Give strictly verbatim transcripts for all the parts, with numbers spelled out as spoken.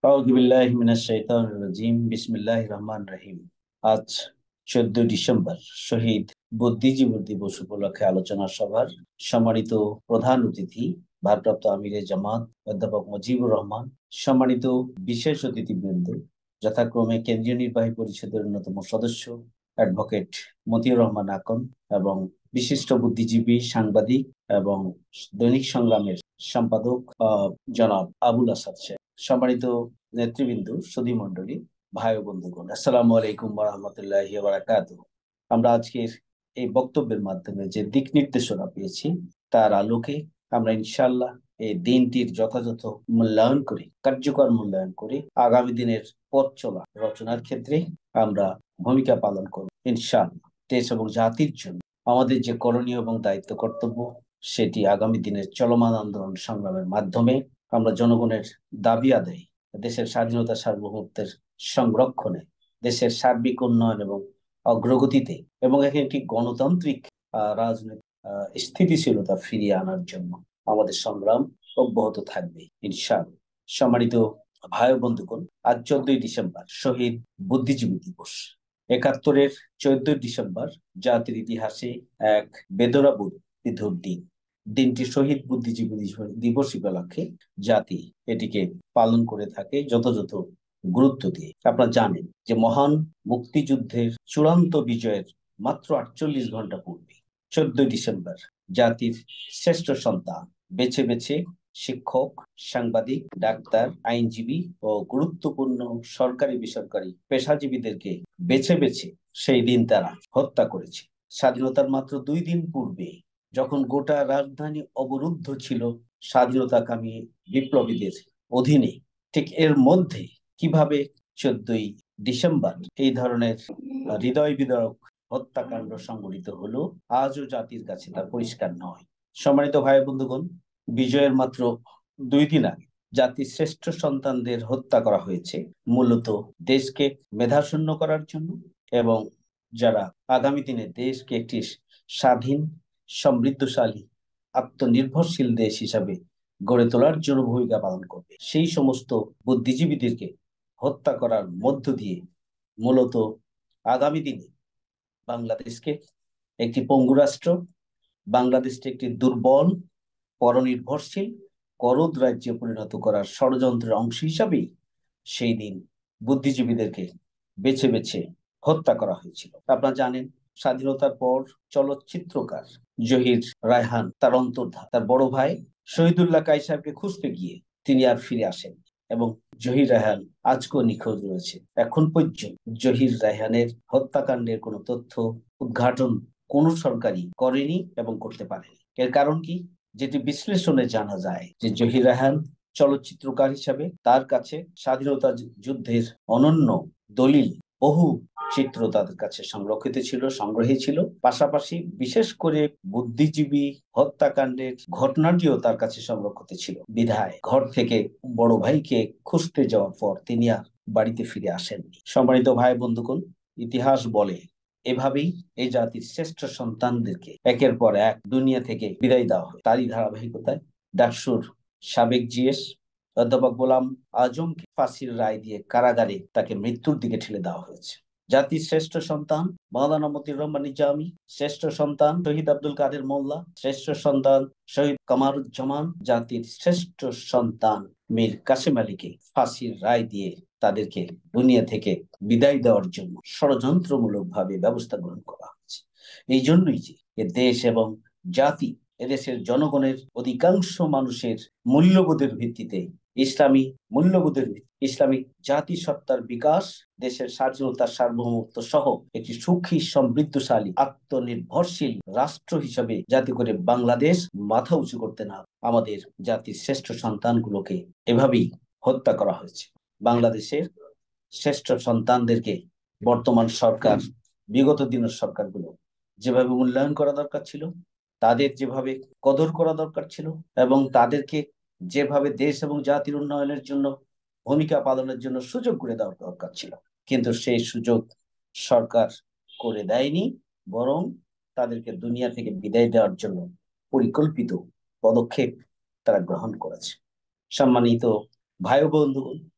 আউযু বিল্লাহি মিনাশ শাইতানির রাজিম বিসমিল্লাহির রহমানির রহিম। আজ চোদ্দই ডিসেম্বর শহীদ বুদ্ধিজীবী দিবস উপলক্ষে আলোচনা সভার সম্মানিত প্রধান অতিথি ভারপ্রাপ্ত আমিরে জামাত অধ্যাপক মুজিবুর রহমান, সম্মানিত বিশেষ অতিথিবৃন্দ যথাক্রমে কেন্দ্রীয় নির্বাহী পরিষদের অন্যতম সদস্য অ্যাডভোকেট মতিউর রহমান আকন এবং বিশিষ্ট বুদ্ধিজীবী সাংবাদিক এবং দৈনিক সংগ্রামের সম্পাদক আহ, জনাব আবুল আসাদ সাহেব, সম্মানিত নেতৃবৃন্দ, সুধী মণ্ডলী, ভাই ও বন্ধুগণ, আসসালামু আলাইকুম ওয়া রাহমাতুল্লাহি ওয়া বারাকাতুহু। আমরা আজকের এই বক্তব্যের মাধ্যমে যে দিক নির্দেশনা পেয়েছি তার আলোকে আমরা ইনশাআল্লাহ এই দিনটির যথাযথ মূল্যায়ন করে, কার্যকর মূল্যায়ন করে আগামী দিনের পথ চলা রচনার ক্ষেত্রে আমরা ভূমিকা পালন করব ইনশাআল্লাহ। দেশ এবং জাতির জন্য আমাদের যে করণীয় এবং দায়িত্ব কর্তব্য, সেটি আগামী দিনের চলমান আন্দোলন সংগ্রামের মাধ্যমে আমরা জনগণের দাবি আদায়, দেশের স্বাধীনতা সার্বভৌমত্বের সংরক্ষণে, দেশের সার্বিক উন্নয়ন এবং অগ্রগতিতে এবং একটি গণতান্ত্রিক আহ, রাজনৈতিক আহ, স্থিতিশীলতা ফিরিয়ে আনার জন্য আমাদের সংগ্রাম অব্যাহত থাকবে ইনশাআল্লাহ। সম্মানিত ভাই ও বন্ধুগণ, আজ চোদ্দই ডিসেম্বর শহীদ বুদ্ধিজীবী দিবস। একাত্তরের চোদ্দই ডিসেম্বর জাতির ইতিহাসে এক বেদনাবিধুর দিন। দিনটি শহীদ বুদ্ধিজীবী দিবস উপলক্ষে জাতি এটিকে পালন করে থাকে যথাযথ গুরুত্ব দিয়ে। আপনারা জানেন যে মহান মুক্তিযুদ্ধের চূড়ান্ত বিজয়ের মাত্র আটচল্লিশ ঘন্টা পূর্বে চোদ্দই ডিসেম্বর জাতির শ্রেষ্ঠ সন্তান বেছে বেছে শিক্ষক, সাংবাদিক, ডাক্তার, আইনজীবী ও গুরুত্বপূর্ণ সরকারি বেসরকারি পেশাজীবীদেরকে বেছে বেছে সেই দিন তারা হত্যা করেছে। স্বাধীনতার মাত্র দুই দিন পূর্বে যখন গোটা রাজধানী অবরুদ্ধ ছিল স্বাধীনতাকামী বিপ্লবীদের অধীনে, ঠিক এর মধ্যে কিভাবে চোদ্দই ডিসেম্বর এই ধরনের হৃদয় বিদারক হত্যাকাণ্ড সংঘটিত হলো আজও জাতির কাছে তা পরিষ্কার নয়। সম্মানিত ভাই বন্ধুগণ, বিজয়ের মাত্র দুই দিন আগে জাতির শ্রেষ্ঠ সন্তানদের হত্যা করা হয়েছে মূলত দেশকে মেধাশূন্য করার জন্য এবং যারা আগামী দিনে দেশকে একটি স্বাধীন, সমৃদ্ধশালী, আত্মনির্ভরশীল দেশ হিসাবে গড়ে তোলার জন্য ভূমিকা পালন করবে সেই সমস্ত বুদ্ধিজীবীদেরকে হত্যা করার মধ্য দিয়ে মূলত আগামী দিনে বাংলাদেশকে একটি পঙ্গু রাষ্ট্র, বাংলাদেশকে একটি দুর্বল, পরনির্ভরশীল, করদ রাজ্যে পরিণত করার ষড়যন্ত্রের অংশ হিসাবেই সেই দিন বুদ্ধিজীবীদেরকে বেছে বেছে হত্যা করা হয়েছিল। আপনারা জানেন, স্বাধীনতার পর চলচ্চিত্রকার জহির রায়হান তার অন্তর্ধান তার বড় ভাই শহীদুল্লাহ কায়সারকে খুঁজতে গিয়ে তিনি আর ফিরে আসেন এবং জহির রায়হান আজকেও নিখোঁজ রয়েছে। এখন পর্যন্ত জহির রায়হানের হত্যাকাণ্ডের কোনো তথ্য উদ্ঘাটন কোন সরকারই করেনি এবং করতে পারেনি। এর কারণ কি? যেটি বিশ্লেষণে জানা যায় যে জহির রায়হান চলচ্চিত্রকার হিসাবে তার কাছে স্বাধীনতা যুদ্ধের অনন্য দলিল, বহু চিত্র তাদের কাছে সংরক্ষিত ছিল, সংগ্রহী ছিল। পাশাপাশি বিশেষ করে বুদ্ধিজীবী হত্যাকাণ্ডের ঘটনাটিও তার কাছে সংরক্ষিত ছিল বিধায় ঘর থেকে বড় ভাইকে খুঁজতে যাওয়ার পর তিনি আর বাড়িতে ফিরে আসেননি। সম্মানিত ভাই বন্ধুগণ, ইতিহাস বলে এভাবেই এই জাতির শ্রেষ্ঠ সন্তানদেরকে একের পর এক দুনিয়া থেকে বিদায় দেওয়া হয়। তারই ধারাবাহিকতায় ডাকসুর সাবেক জিএস অধ্যাপক গোলাম আজমকে ফাঁসির রায় দিয়ে কারাগারে তাকে মৃত্যুর দিকে ঠেলে দেওয়া হয়েছে। জাতির শ্রেষ্ঠ সন্তান মাওলানা মতিউর রহমান নিজামী, শ্রেষ্ঠ সন্তান শহীদ আব্দুল কাদের মোল্লা, শ্রেষ্ঠ সন্তান শহীদ কামারুজ্জামান, জাতির শ্রেষ্ঠ সন্তান মীর কাসেম আলীকে ফাঁসির রায় দিয়ে তাদেরকে দুনিয়া থেকে বিদায় দেওয়ার জন্য ষড়যন্ত্রমূলক ভাবে ব্যবস্থা গ্রহণ করা হচ্ছে। এই জন্যই যে এ দেশ এবং জাতি, এদেশের জনগণের অধিকাংশ মানুষের মূল্যবোধের ভিত্তিতে, ইসলামী মূল্যবোধের ইসলামিক জাতিসত্তার বিকাশ, দেশের স্বাধীনতার সার্বভৌমত্ব সহ একটি সুখী, সমৃদ্ধশালী, আত্মনির্ভরশীল রাষ্ট্র হিসাবে যাতে করে বাংলাদেশ মাথা উঁচু করতে না, আমাদের জাতির শ্রেষ্ঠ সন্তানগুলোকে এভাবেই হত্যা করা হয়েছে। বাংলাদেশের শ্রেষ্ঠ সন্তানদেরকে বর্তমান সরকার, বিগত দিনের সরকারগুলো যেভাবে মূল্যায়ন করা দরকার ছিল, তাদের যেভাবে কদর করা দরকার ছিল এবং তাদেরকে যেভাবে দেশ এবং জাতির উন্নয়নের জন্য ভূমিকা পালনের জন্য সুযোগ করে দেওয়ার দরকার ছিল, কিন্তু সেই সুযোগ সরকার করে দেয়নি, বরং তাদেরকে দুনিয়া থেকে বিদায় দেওয়ার জন্য পরিকল্পিত পদক্ষেপ তারা গ্রহণ করেছে। সম্মানিত ভাই ও বন্ধুগণ,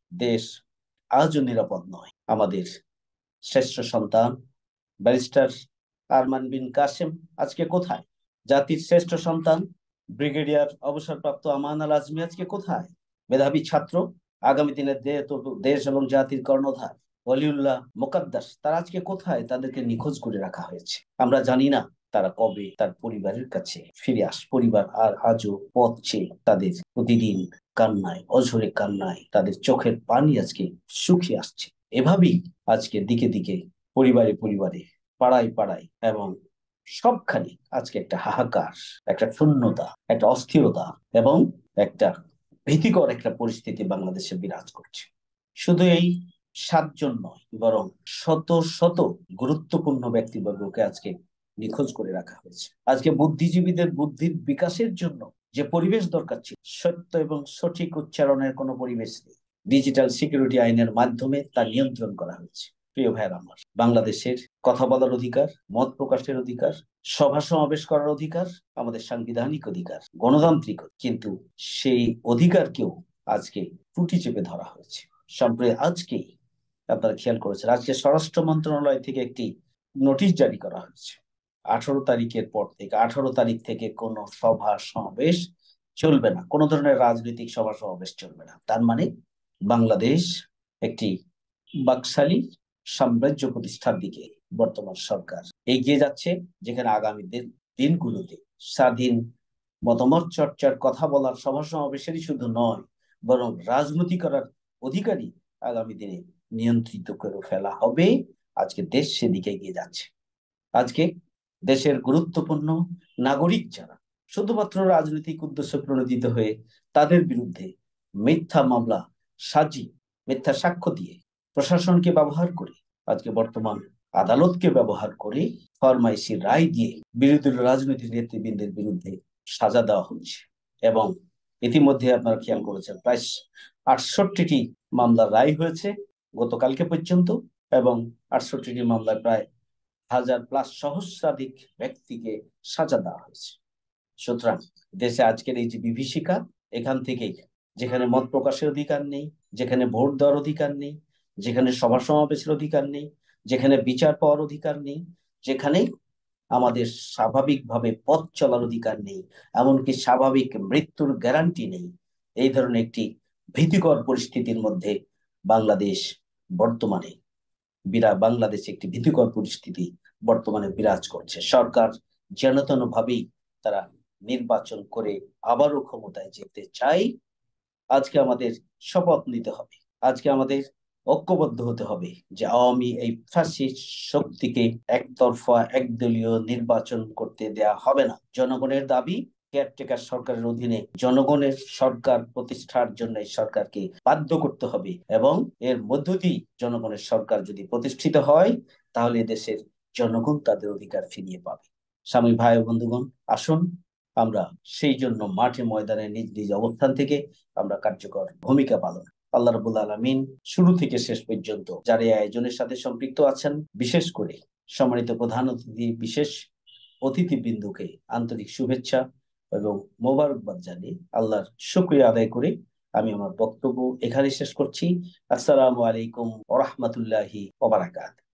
দেশ আজও নিরাপদ নয়। আমাদের শ্রেষ্ঠ সন্তান ব্যারিস্টার আরমান বিন কাসেম আজকে কোথায়? জাতির শ্রেষ্ঠ সন্তান ব্রিগেডিয়ার অবসরপ্রাপ্ত আমান আল আজমি আজকে কোথায়? মেধাবী ছাত্র, আগামী দিনের দেশ এবং জাতির কর্ণধার ওয়ালিউল্লাহ মোকাদ্দাস, তারা আজকে কোথায়? তাদেরকে নিখোঁজ করে রাখা হয়েছে। আমরা জানি না তারা কবে তার পরিবারের কাছে ফিরে আস। পরিবার আর আজও পথ চেয়ে তাদের প্রতিদিন কান্নায়, অঝরে কান্নায় তাদের চোখের পানি আজকে শুকিয়ে আসছে। এভাবেই আজকে দিকে দিকে, পরিবারে পরিবারে, পাড়ায় পাড়ায় এবং সবখানে আজকে একটা হাহাকার, একটা শূন্যতা, একটা অস্থিরতা এবং একটা ভীতিকর একটা পরিস্থিতি বাংলাদেশে বিরাজ করছে। শুধু এই সাতজন নয়, বরং শত শত গুরুত্বপূর্ণ ব্যক্তিবর্গকে আজকে নিখোঁজ করে রাখা হয়েছে। আজকে বুদ্ধিজীবীদের বুদ্ধির বিকাশের জন্য যে পরিবেশ দরকার ছিল, সত্য এবং সঠিক উচ্চারণের কোনো পরিবেশ নেই। ডিজিটাল সিকিউরিটি আইনের মাধ্যমে তা নিয়ন্ত্রণ করা হয়েছে। প্রিয় ভাইয়ের আমার, বাংলাদেশের কথা বলার অধিকার, মত প্রকাশের অধিকার, সভা সমাবেশ করার অধিকার আমাদের সাংবিধানিক অধিকার, গণতান্ত্রিক, কিন্তু সেই অধিকারকেও আজকে টুটি চেপে ধরা হয়েছে। সম্প্রতি আজকেই আপনারা খেয়াল করেছেন, আজকে স্বরাষ্ট্র মন্ত্রণালয় থেকে একটি নোটিশ জারি করা হয়েছে। আঠারো তারিখের পর থেকে আঠারো তারিখ থেকে কোনো সভা সমাবেশ চলবে না, কোনো ধরনের রাজনৈতিক সভা সমাবেশ চলবে না। তার মানে বাংলাদেশ একটি বাকশালী সাম্রাজ্য প্রতিষ্ঠার দিকে বর্তমান সরকার এগিয়ে যাচ্ছে, যেখানে আগামী দিনগুলোতে স্বাধীন মতামত চর্চার, কথা বলার, সভা সমাবেশেরই শুধু নয়, বরং রাজনীতি করার অধিকারী আগামী দিনে নিয়ন্ত্রিত করে ফেলা হবে। আজকে দেশ সেদিকে এগিয়ে যাচ্ছে। আজকে দেশের গুরুত্বপূর্ণ নাগরিক যারা শুধুমাত্র রাজনৈতিক উদ্দেশ্যে প্রণোদিত হয়ে তাদের বিরুদ্ধে মিথ্যা মামলা সাজিয়ে, মিথ্যা সাক্ষ্য দিয়ে, প্রশাসনকে ব্যবহার করে, আজকে বর্তমান আদালতকে ব্যবহার করে ফরমাইশি রায় দিয়ে বিরোধী রাজনৈতিক নেতৃবৃন্দের বিরুদ্ধে সাজা দেওয়া হচ্ছে। এবং ইতিমধ্যে আপনারা খেয়াল করেছেন, প্রায় আটষট্টিটি মামলার রায় হয়েছে গতকালকে পর্যন্ত, এবং আটষট্টিটি মামলায় প্রায় হাজার প্লাস সহস্রাধিক ব্যক্তিকে সাজা দেওয়া হয়েছে। সুতরাং দেশে আজকের এই যে বিভীষিকা, এখান থেকেই, যেখানে মত প্রকাশের অধিকার নেই, যেখানে ভোট দেওয়ার অধিকার নেই, যেখানে সভা সমাবেশের অধিকার নেই, যেখানে বিচার পাওয়ার অধিকার নেই, যেখানে আমাদের স্বাভাবিকভাবে পথ চলার অধিকার নেই, এমনকি স্বাভাবিক মৃত্যুর গ্যারান্টি নেই, এই ধরনের একটি ভীতিকর পরিস্থিতির মধ্যে বাংলাদেশ বর্তমানে বিরা বাংলাদেশ একটি ভীতিকর পরিস্থিতি বর্তমানে বিরাজ করছে। সরকার যেন তেন ভাবেই তারা নির্বাচন করে আবারও ক্ষমতায় যেতে চায়। আজকে আমাদের শপথ নিতে হবে, আজকে আমাদের ঐক্যবদ্ধ হতে হবে যে আওয়ামী এই ফ্যাসিস্ট শক্তিকে একতরফা একদলীয় নির্বাচন করতে দেয়া হবে না। জনগণের দাবি, কেয়ারটেকার সরকারের অধীনে জনগণের সরকার প্রতিষ্ঠার জন্য এই সরকারকে বাধ্য করতে হবে, এবং এর মধ্য দিয়ে জনগণের সরকার যদি প্রতিষ্ঠিত হয়, তাহলে দেশের জনগণ তাদের অধিকার ফিরিয়ে পাবে। স্বামী ভাই বন্ধুগণ, আসুন আমরা সেই জন্য মাঠে ময়দানে নিজ নিজ অবস্থান থেকে আমরা কার্যকর ভূমিকা পালন। আল্লাহ রাব্বুল আলামিন শুরু থেকে শেষ পর্যন্ত যারা এই আয়োজনের সাথে সম্পৃক্ত আছেন, বিশেষ করে সম্মানিত প্রধান অতিথি, বিশেষ অতিথিবৃন্দকে আন্তরিক শুভেচ্ছা এবং মোবারকবাদ জানিয়ে আল্লাহর শুকরিয়া আদায় করে আমি আমার বক্তব্য এখানে শেষ করছি। আসসালামু আলাইকুম ওয়া রাহমাতুল্লাহি ওয়া বারাকাতুহু।